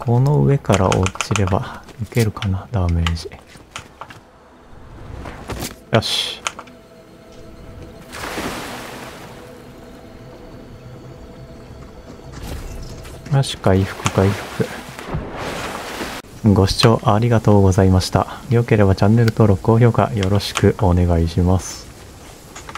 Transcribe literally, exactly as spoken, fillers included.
この上から落ちればいけるかな、ダメージ。よし。よし、回復回復。ご視聴ありがとうございました。良ければチャンネル登録、高評価よろしくお願いします。